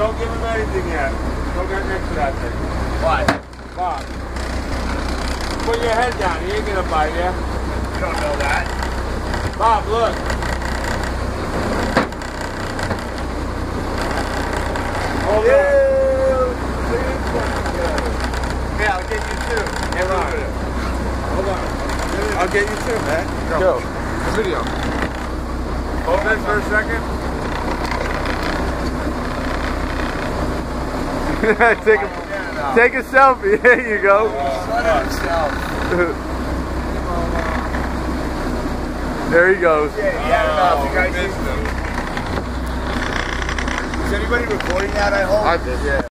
don't give him anything yet. Don't get next to that thing. What? Bob. Put your head down. He ain't gonna bite you. You don't know that. Bob, look. Hold on. Yeah, I'll get you two. Hold on. Hold on. I'll get you two, man. Go. The video. Hold this for a second. Take a selfie. There you go. There he goes. Is anybody recording that, I hope? I did, yeah.